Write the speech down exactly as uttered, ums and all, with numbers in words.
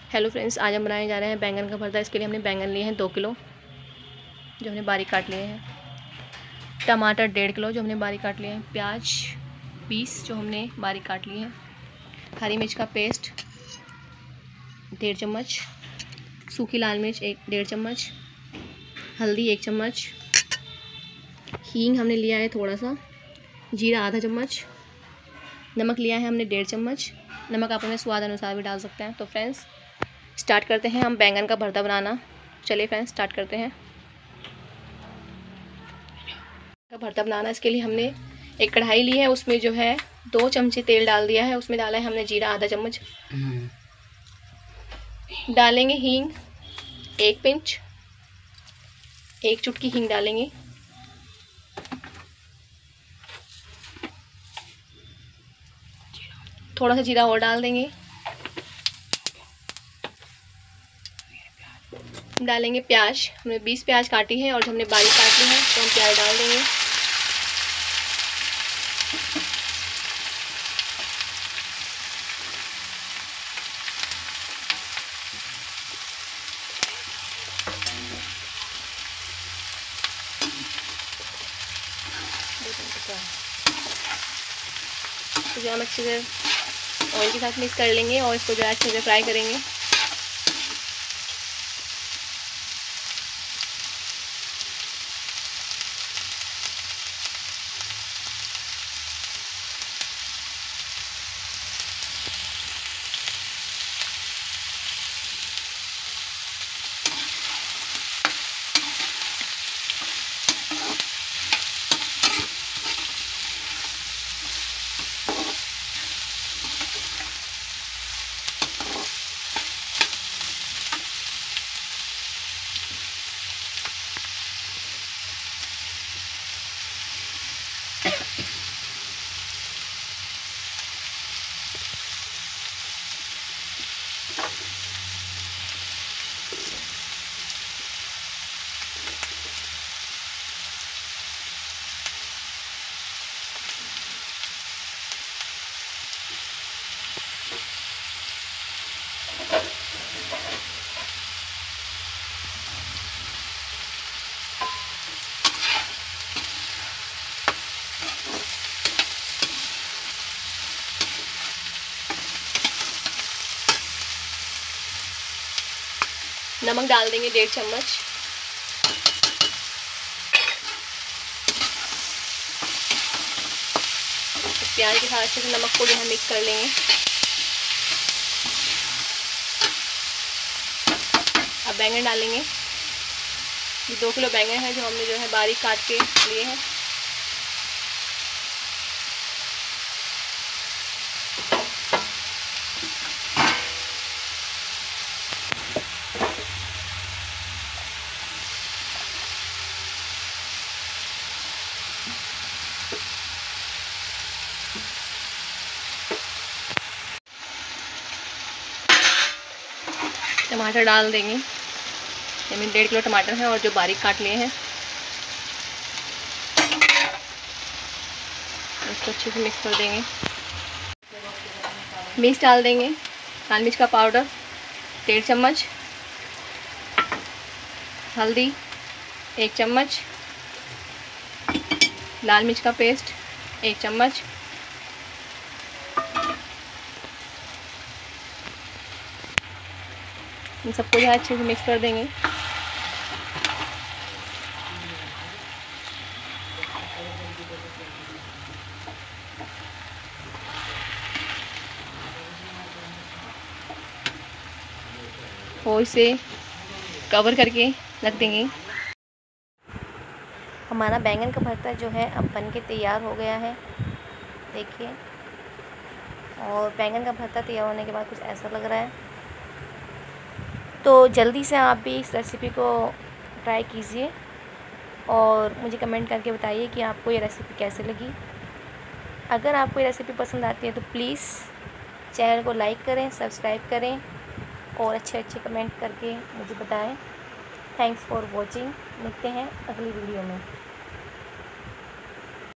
Hello friends, आज हम बनाने जा रहे हैं बैंगन का भरता। इसके लिए हमने बैंगन लिए हैं दो किलो जो हमने बारीक काट लिए हैं, टमाटर डेढ़ किलो जो हमने बारीक काट लिए हैं, प्याज बीस जो हमने बारीक काट लिए हैं, हरी मिर्च का पेस्ट डेढ़ चम्मच, सूखी लाल मिर्च एक डेढ़ चम्मच, हल्दी एक चम्मच, हींग हमने लिया है थोड़ा सा, जीरा आधा चम्मच, नमक लिया है हमने डेढ़ चम्मच। नमक आप अपने स्वाद अनुसार भी डाल सकते हैं। तो फ्रेंड्स स्टार्ट करते हैं हम बैंगन का भरता बनाना। चलिए फ्रेंड्स स्टार्ट करते हैं का भरता बनाना। इसके लिए हमने एक कढ़ाई ली है, उसमें जो है दो चमचे तेल डाल दिया है। उसमें डाला है हमने जीरा आधा चम्मच, डालेंगे हींग एक पिंच, एक चुटकी हींग डालेंगे, थोड़ा सा जीरा और डाल देंगे, डालेंगे प्याज। हमने बीस प्याज काटी है और जो हमने बारीक काट ली है तो हम प्याज डाल देंगे। तो जो हम अच्छे से ऑयल के साथ मिक्स कर लेंगे और इसको जो है अच्छे से फ्राई करेंगे। नमक डाल देंगे डेढ़ चम्मच, प्याज के साथ अच्छे से नमक को जो है मिक्स कर लेंगे। अब बैंगन डालेंगे। ये दो किलो बैंगन है जो हमने जो है बारीक काट के लिए हैं। टमाटर डाल देंगे। इसमें डेढ़ किलो टमाटर है और जो बारीक काट लिए हैं इसको अच्छे से मिक्स कर देंगे। मिर्च डाल देंगे, लाल मिर्च का पाउडर डेढ़ चम्मच, हल्दी एक चम्मच, लाल मिर्च का पेस्ट एक चम्मच, इन सबको जो है अच्छे से मिक्स कर देंगे। और इसे कवर करके रख देंगे। हमारा बैंगन का भरता जो है अब बन के तैयार हो गया है, देखिए। और बैंगन का भरता तैयार होने के बाद कुछ ऐसा लग रहा है। तो जल्दी से आप भी इस रेसिपी को ट्राई कीजिए और मुझे कमेंट करके बताइए कि आपको ये रेसिपी कैसे लगी। अगर आपको ये रेसिपी पसंद आती है तो प्लीज़ चैनल को लाइक करें, सब्सक्राइब करें और अच्छे अच्छे कमेंट करके मुझे बताएं। Thanks for watching. मिलते हैं अगली वीडियो में।